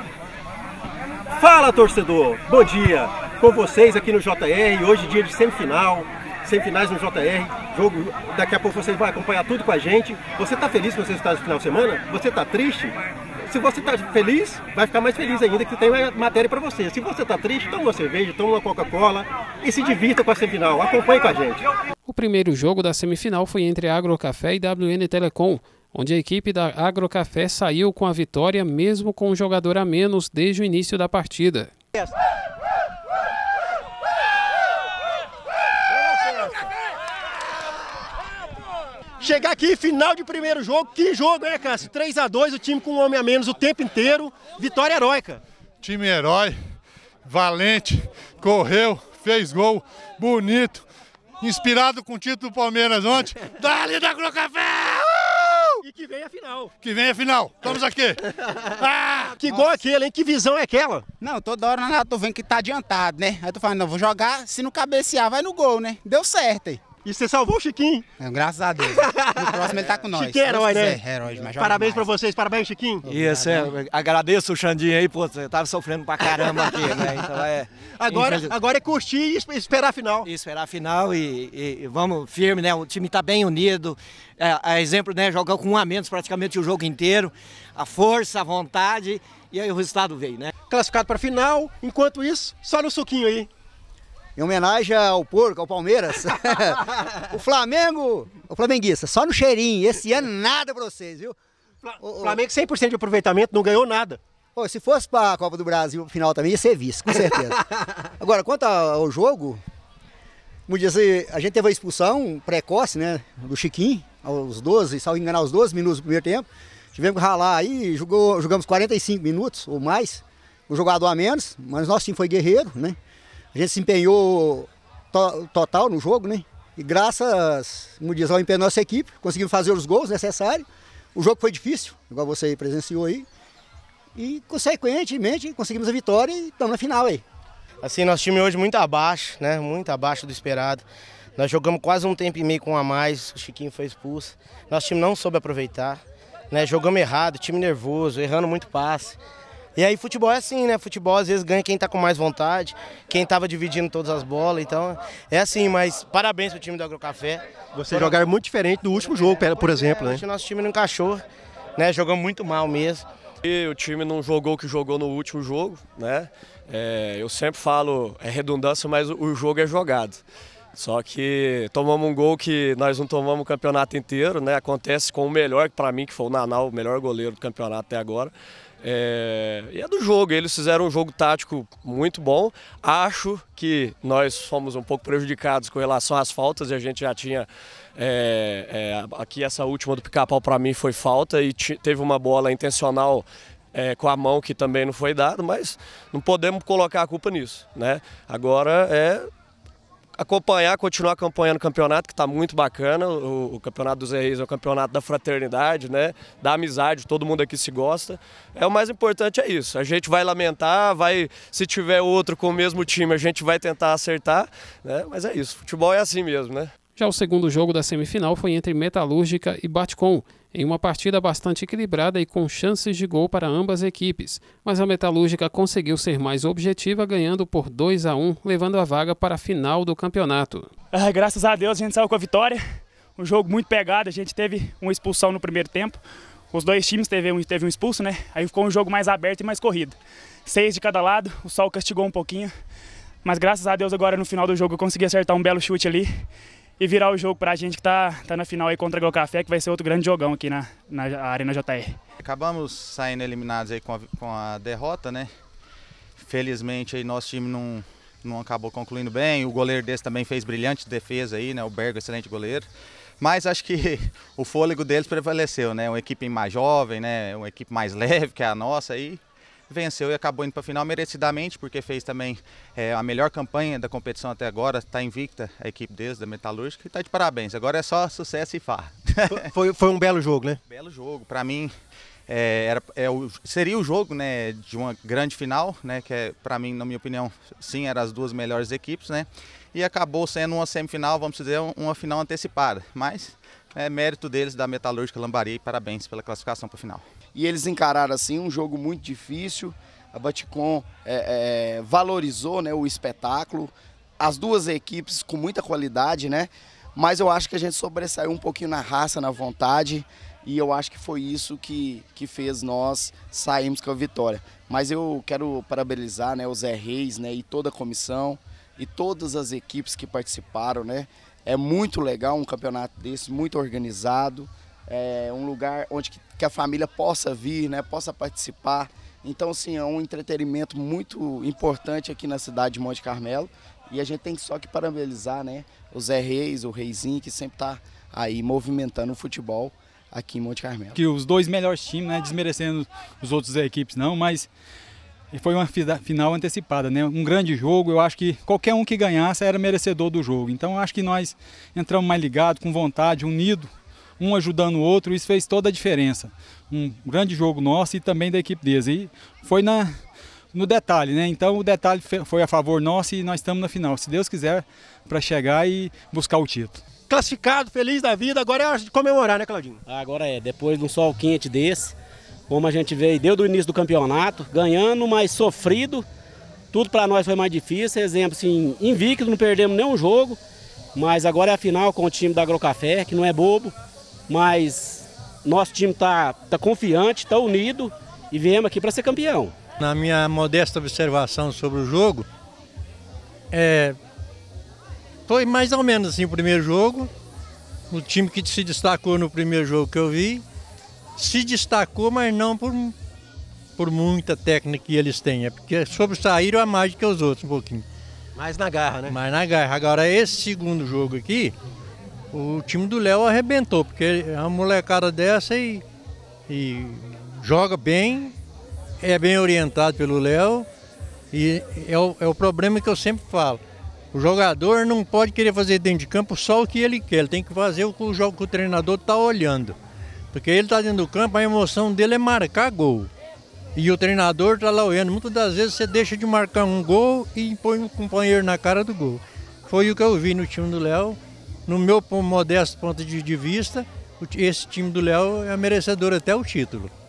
Fala, torcedor! Bom dia! Com vocês aqui no JR, hoje dia de semifinal, semifinais no JR, jogo, daqui a pouco vocês vão acompanhar tudo com a gente. Você está feliz com o resultado do final de semana? Você está triste? Se você está feliz, vai ficar mais feliz ainda que tem matéria para você. Se você está triste, toma uma cerveja, toma uma Coca-Cola e se divirta com a semifinal. Acompanhe com a gente. O primeiro jogo da semifinal foi entre Agrocafé e WN Telecom, onde a equipe da Agrocafé saiu com a vitória mesmo com um jogador a menos desde o início da partida. Chegar aqui, final de primeiro jogo, que jogo, né, Cássio? 3-2, o time com um homem a menos o tempo inteiro, vitória heróica. Time herói, valente, correu, fez gol, bonito, inspirado com o título do Palmeiras ontem. Dali da Agrocafé! E que vem a final. Que vem a final, estamos aqui. Que gol é aquele, hein? Que visão é aquela? Não, toda hora eu tô vendo que tá adiantado, né? Aí eu tô falando, não, vou jogar, se não cabecear, vai no gol, né? Deu certo aí. E você salvou o Chiquinho? Graças a Deus. No próximo ele tá com nós. Chiquinho é herói, né? Herói, mas parabéns pra vocês, parabéns, Chiquinho. Isso, agradeço o Xandinho aí, pô, você tava sofrendo pra caramba aqui, né? Então agora é curtir e esperar a final. E esperar a final e vamos firme, né? O time tá bem unido. A exemplo, né? Jogou com um a menos praticamente o jogo inteiro. A força, a vontade e aí o resultado veio, né? Classificado pra final, enquanto isso, só no suquinho aí. Em homenagem ao porco, ao Palmeiras. O Flamengo, o flamenguista, só no cheirinho. Esse ano nada pra vocês, viu? Flamengo 100% de aproveitamento, não ganhou nada. Se fosse pra Copa do Brasil final também ia ser vice, com certeza. Agora, quanto ao jogo, como dizer, a gente teve a expulsão precoce, né, do Chiquinho, aos 12, se não me engano, aos 12 minutos do primeiro tempo. Tivemos que ralar aí, jogamos 45 minutos ou mais, o jogador a menos, mas nosso time foi guerreiro, né? A gente se empenhou total no jogo, né? E graças, como diz, ao empenho da nossa equipe, conseguimos fazer os gols necessários. O jogo foi difícil, igual você presenciou aí. E, consequentemente, conseguimos a vitória e estamos na final aí. Assim, nosso time hoje muito abaixo, né? Muito abaixo do esperado. Nós jogamos quase um tempo e meio com um a mais, o Chiquinho foi expulso. Nosso time não soube aproveitar, né? Jogamos errado, time nervoso, errando muito passe. E aí futebol é assim, né? Futebol às vezes ganha quem tá com mais vontade, quem tava dividindo todas as bolas, então é assim, mas parabéns pro time do Agrocafé. Você jogar muito diferente do último jogo, por exemplo, né? Nosso time não encaixou, né? Jogamos muito mal mesmo. E o time não jogou o que jogou no último jogo, né? Eu sempre falo, é redundância, mas o jogo é jogado. Só que tomamos um gol que nós não tomamos o campeonato inteiro, né? Acontece com o melhor, que para mim que foi o Nanau, o melhor goleiro do campeonato até agora. E é do jogo, eles fizeram um jogo tático muito bom. Acho que nós fomos um pouco prejudicados com relação às faltas e a gente já tinha aqui essa última do Pica-Pau para mim foi falta e teve uma bola intencional com a mão que também não foi dada, mas não podemos colocar a culpa nisso, né? Agora continuar acompanhando o campeonato, que está muito bacana. O campeonato dos Reis é o campeonato da fraternidade, né? Da amizade, todo mundo aqui se gosta. O mais importante é isso. A gente vai lamentar, se tiver outro com o mesmo time, a gente vai tentar acertar, né? Mas é isso, futebol é assim mesmo, né? Já o segundo jogo da semifinal foi entre Metalúrgica e Batcom, em uma partida bastante equilibrada e com chances de gol para ambas as equipes, mas a Metalúrgica conseguiu ser mais objetiva, ganhando por 2-1, levando a vaga para a final do campeonato. Graças a Deus a gente saiu com a vitória, um jogo muito pegado, a gente teve uma expulsão no primeiro tempo, os dois times teve um expulso, né? Aí ficou um jogo mais aberto e mais corrido, 6 de cada lado, o sol castigou um pouquinho, mas graças a Deus agora no final do jogo eu consegui acertar um belo chute ali, e virar o jogo pra gente que tá na final aí contra o Agrocafé, que vai ser outro grande jogão aqui na Arena JR. Acabamos saindo eliminados aí com a derrota, né? Felizmente aí nosso time não acabou concluindo bem, o goleiro desse também fez brilhante defesa aí, né? O Bergo, excelente goleiro. Mas acho que o fôlego deles prevaleceu, né? Uma equipe mais jovem, né? Uma equipe mais leve que a nossa aí. Venceu e acabou indo para a final merecidamente, porque fez também a melhor campanha da competição até agora, está invicta a equipe deles, da Metalúrgica, e está de parabéns. Agora é só sucesso e farra. Foi um belo jogo, né? Belo jogo, para mim seria o jogo, né, de uma grande final, né, que para mim, na minha opinião, sim, eram as duas melhores equipes, né, e acabou sendo uma semifinal, vamos dizer, uma final antecipada, mas é mérito deles, da Metalúrgica Lambari, e parabéns pela classificação para a final. e eles encararam assim um jogo muito difícil. A Baticom valorizou, né, o espetáculo, as duas equipes com muita qualidade, né? Mas eu acho que a gente sobressaiu um pouquinho na raça, na vontade, e eu acho que foi isso que fez nós sairmos com a vitória. Mas eu quero parabenizar, né, o Zé Reis, né, e toda a comissão e todas as equipes que participaram, né? É muito legal um campeonato desse, muito organizado, um lugar onde que a família possa vir, né, possa participar. Então, assim, é um entretenimento muito importante aqui na cidade de Monte Carmelo, e a gente tem só que parabenizar, né, o Zé Reis, o Reizinho, que sempre está aí movimentando o futebol aqui em Monte Carmelo. Que os dois melhores times, né, desmerecendo os outros equipes não, mas foi uma final antecipada, né, um grande jogo. Eu acho que qualquer um que ganhasse era merecedor do jogo. Então eu acho que nós entramos mais ligados, com vontade, unidos, um ajudando o outro, isso fez toda a diferença. Um grande jogo nosso e também da equipe deles. E foi no detalhe, né? Então o detalhe foi a favor nosso e nós estamos na final, se Deus quiser, para chegar e buscar o título. Classificado, feliz da vida, agora é hora de comemorar, né, Claudinho? Agora depois de um sol quente desse, como a gente veio desde o início do campeonato, ganhando, mas sofrido, tudo para nós foi mais difícil. Exemplo, assim, invicto, não perdemos nenhum jogo, mas agora é a final com o time da Agrocafé, que não é bobo, mas nosso time tá confiante, tá unido e viemos aqui para ser campeão. Na minha modesta observação sobre o jogo, foi mais ou menos assim o primeiro jogo. O time que se destacou no primeiro jogo que eu vi, se destacou, mas não por muita técnica que eles têm. É porque sobressaíram a mais do que os outros um pouquinho. Mais na garra, né? Mais na garra. Agora esse segundo jogo aqui, o time do Léo arrebentou, porque é uma molecada dessa e joga bem, é bem orientado pelo Léo, e é o problema que eu sempre falo. O jogador não pode querer fazer dentro de campo só o que ele quer, ele tem que fazer o que o treinador está olhando. Porque ele está dentro do campo, a emoção dele é marcar gol. E o treinador está lá olhando. Muitas das vezes você deixa de marcar um gol e põe o companheiro na cara do gol. Foi o que eu vi no time do Léo. No meu modesto ponto de vista, esse time do Léo é merecedor até o título.